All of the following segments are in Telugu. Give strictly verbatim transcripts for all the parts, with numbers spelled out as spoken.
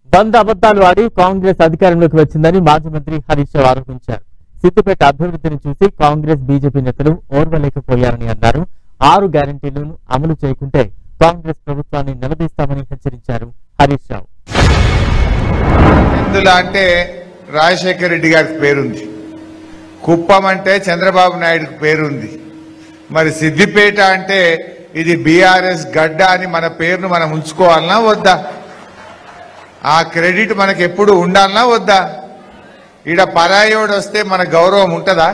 వంద అబద్దాలు ఆడి కాంగ్రెస్ అధికారంలోకి వచ్చిందని మాజీ మంత్రి హరీష్ రావు ఆరోపించారు. సిద్దిపేట అభివృద్ధిని చూసి కాంగ్రెస్ బీజేపీ నేతలు ఓర్వలేకపోయారని అన్నారు. ఆరు గ్యారంటీలను అమలు చేయకుంటే కాంగ్రెస్ ప్రభుత్వాన్ని నిలదీస్తామని హెచ్చరించారు హరీష్ రావు. ఎందులో అంటే రాజశేఖర రెడ్డి గారికి పేరుంది, కుప్పం అంటే చంద్రబాబు నాయుడుకి పేరుంది, మరి సిద్దిపేట అంటే ఇది బీఆర్ఎస్ గడ్డ అని మన పేరును మనం ఉంచుకోవాలనా వద్దా? ఆ క్రెడిట్ మనకు ఎప్పుడు ఉండాలనా వద్దా? ఈడ పరాయోడు వస్తే మన గౌరవం ఉంటుందా?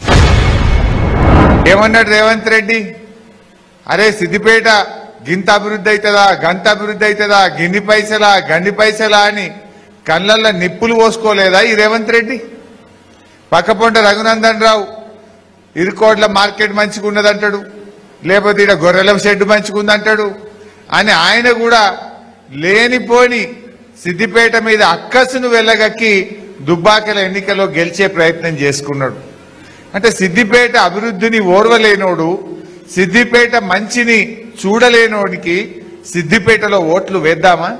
ఏమన్నాడు రేవంత్ రెడ్డి? అరే సిద్దిపేట గింత అభివృద్ధి అవుతుందా, గంత అభివృద్ధి అవుతుందా, గిన్ని పైసలా గండి పైసలా అని కళ్ళల్లో నిప్పులు పోసుకోలేదా ఈ రేవంత్ రెడ్డి? పక్కపొంట రఘునందన్ రావు ఇరుకోట్ల మార్కెట్ మంచిగా ఉన్నదంటాడు, లేకపోతే ఇక్కడ గొర్రెల షెడ్ మంచిగుందంటాడు అని ఆయన కూడా లేనిపోని సిద్దిపేట మీద అక్కసును వెళ్ళగక్కి దుబ్బాకల ఎన్నికల్లో గెలిచే ప్రయత్నం చేసుకున్నాడు. అంటే సిద్దిపేట అభివృద్ధిని ఓర్వలేనోడు, సిద్దిపేట మంచిని చూడలేనోడికి సిద్దిపేటలో ఓట్లు వేద్దామా?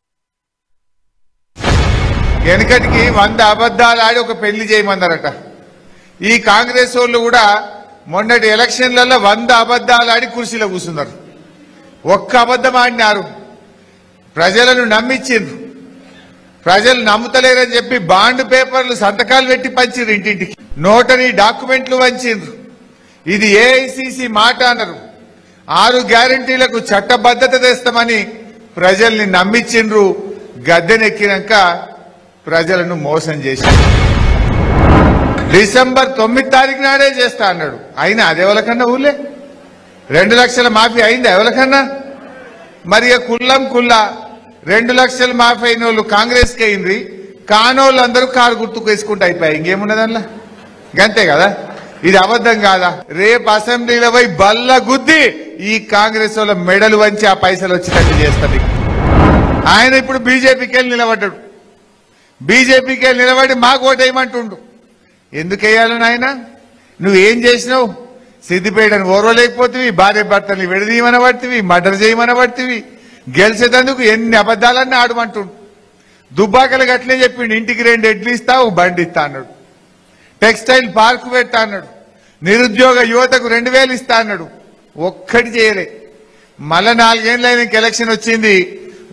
వెనకటికి వంద అబద్దాలు ఆడి ఒక పెళ్లి చేయమన్నారట. ఈ కాంగ్రెస్ వాళ్ళు కూడా మొన్నటి ఎలక్షన్లలో వంద అబద్దాలు ఆడి కుర్చీలో కూర్చున్నారు. ఒక్క అబద్ధం ఆడినారు, ప్రజలను నమ్మించిండ్రు. ప్రజలు నమ్ముతలేరని చెప్పి బాండ్ పేపర్లు సంతకాలు పెట్టి పంచిండ్రు, ఇంటింటికి నోటరీ డాక్యుమెంట్లు వంచిండ్రు. ఇది ఏఐసిసి మాట అన్నారు. ఆరు గ్యారంటీలకు చట్టబద్ధత తెస్తామని ప్రజల్ని నమ్మించిండ్రు. గద్దెనెక్కినాక ప్రజలను మోసం చేశారు. డిసెంబర్ తొమ్మిది తారీఖు నాడే చేస్తా అన్నాడు. అయినా అది ఎవరికన్నా ఊళ్ళే రెండు లక్షల మాఫీ అయింది ఎవరికన్నా? మరి కుల్లం కుల్లా రెండు లక్షల మాఫీ అయిన వాళ్ళు కాంగ్రెస్కి అయింది, కానోళ్ళు అందరూ కారు గుర్తుకు వేసుకుంటూ అయిపోయాయి. ఇంకేమున్నది అందులో? గంతే కదా. ఇది అబద్ధం కాదా? రేపు అసెంబ్లీలో పోయి బల్ల గుద్ది ఈ కాంగ్రెస్ వాళ్ళ మెడలు వంచి ఆ పైసలు వచ్చినట్టు చేస్తాడు. ఆయన ఇప్పుడు బీజేపీకి వెళ్ళి నిలబడ్డాడు. బీజేపీకి వెళ్ళి నిలబడి మాకు ఓటేయమంటుండు. ఎందుకు వేయాలని ఆయన? నువ్వేం చేసినావు? సిద్దిపేటను ఓర్వలేకపోతేవి, భార్య భర్తని విడదీయమనబడితివి, మర్డర్ చేయమనబడితివి, గెలిచేటందుకు ఎన్ని అబద్దాలన్నీ ఆడమంటుండు. దుబ్బాకలు గట్లే చెప్పిండు, ఇంటికి రెండు ఎడ్లు ఇస్తావు బండి ఇస్తా అన్నాడు, టెక్స్టైల్ పార్క్ పెడతా అన్నాడు, నిరుద్యోగ యువతకు రెండు వేలు ఇస్తా అన్నాడు. ఒక్కటి చేయలే. మళ్ళా నాలుగేళ్ళు అయిన ఎలక్షన్ వచ్చింది.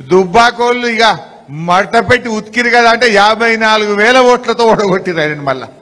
దుబ్బాకోళ్ళు ఇక మడత పెట్టి ఉతికిరు కదా అంటే యాభై నాలుగు వేల ఓట్లతో ఓడగొట్టిరు ఆయన మళ్ళా.